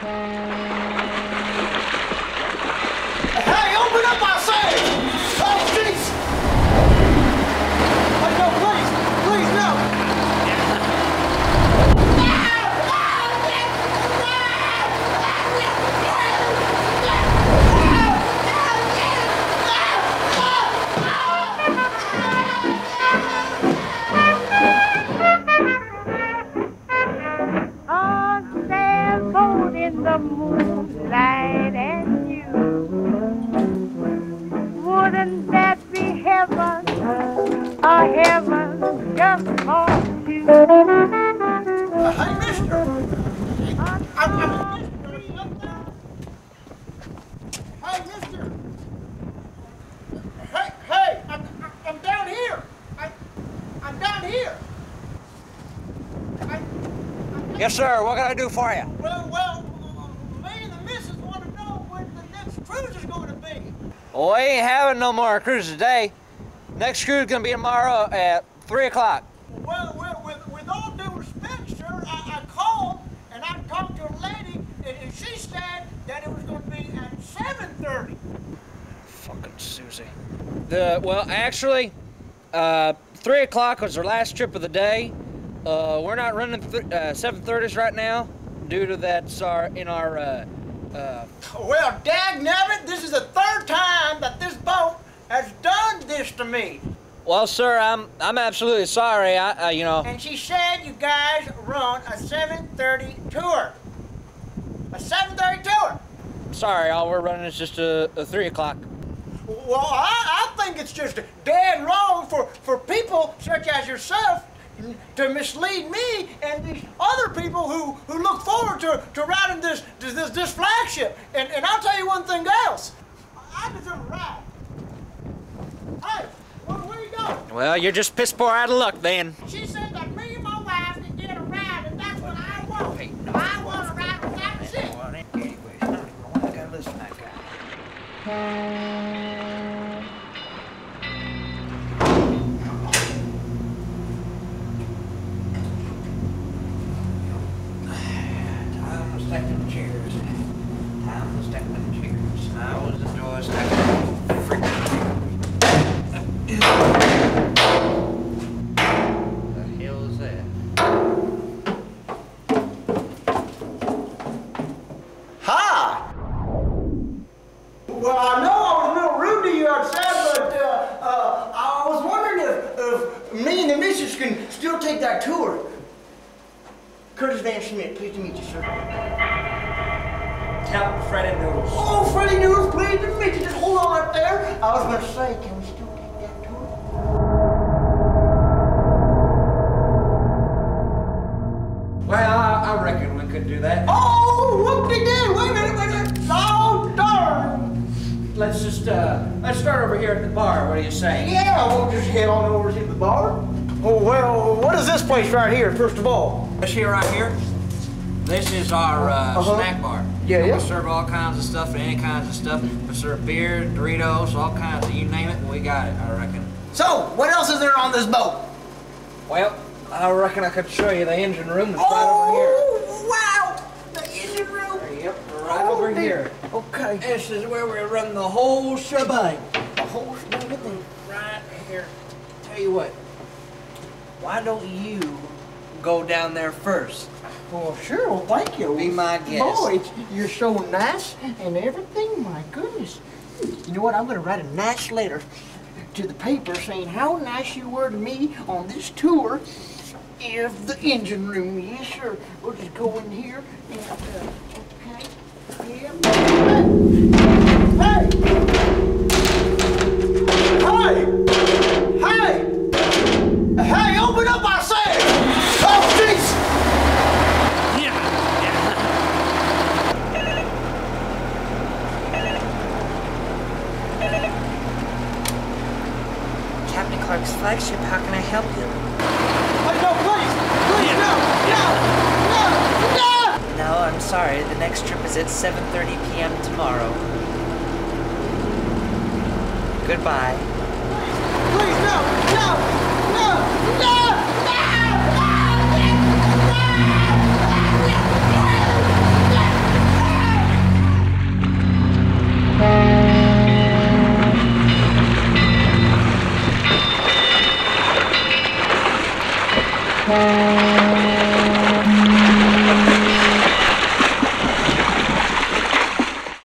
Hey, open up, I say! Oh, jeez! Hey, no, please! Please, no! On sailboat in the moonlight and you. Wouldn't that be heaven, a heaven just for two? Hey, mister! Hey, mister! Hey, I'm down here! I'm down here! Yes, sir. What can I do for you? Well, me and the missus want to know when the next cruise is going to be. Well, we ain't having no more cruises today. Next cruise is gonna be tomorrow at 3 o'clock. Well, with all due respect, sir, I called and I talked to a lady and she said that it was going to be at 7:30. Fucking Susie. Well, actually, 3 o'clock was our last trip of the day. We're not running 7:30s right now due to that's in our. Well, dagnabbit, this is the third time that this boat has done this to me. Well, sir, I'm absolutely sorry. You know. And she said you guys run a 7:30 tour. A 7:30 tour. Sorry, all we're running is just a 3 o'clock. Well, I think it's just dead wrong for people such as yourself to mislead me and these other people who look forward to riding this flagship. And I'll tell you one thing else. I deserve a ride. Hey, where you going? Well, you're just piss poor out of luck then. She said that me and my wife can get a ride, and that's what I want. I want to ride with that shit. Well, anyways, I gotta listen to that guy. Time to stack them chairs. Time to stack them chairs. I always enjoy stacking freaking chairs. The hell is that? Hi! Well, I know I was a little rude to you outside, but I was wondering if me and the missus can still take that tour. Curtis Van Schmidt, pleased to meet you, sir. Captain Freddie Noodles. Oh, Freddie Noodles, pleased to meet you. Just hold on right there. I was going to say, can we still take that tour? Well, I reckon we could do that. Oh, whoop-de-doo. Wait a minute. Oh, darn. Let's start over here at the bar. What do you say? Yeah, we'll just head on over to the bar. Oh, well, what is this place right here, first of all? This here right here, this is our snack bar. Yeah. We serve all kinds of stuff, any kinds of stuff. We serve beer, Doritos, all kinds of, you name it, and we got it, I reckon. So, what else is there on this boat? Well, I reckon I could show you the engine room that's right over here. Oh, wow! The engine room? Yep, right over here. Okay. This is where we run the whole shebang. The whole thing. Right here. Tell you what, why don't you go down there first? Well, sure. Well, thank you. Be my guest. Boy, you're so nice and everything. My goodness. You know what? I'm going to write a nice letter to the paper saying how nice you were to me on this tour of the engine room. Yes, sir. We'll just go in here and, okay. Yeah. Hey! Hey! Hey! Hey, open up, I say! Oh, jeez! Captain Clark's flagship, how can I help you? Hey, no, please! Please, no! No, I'm sorry. The next trip is at 7:30 p.m. tomorrow. Goodbye. Please, no! Thank you.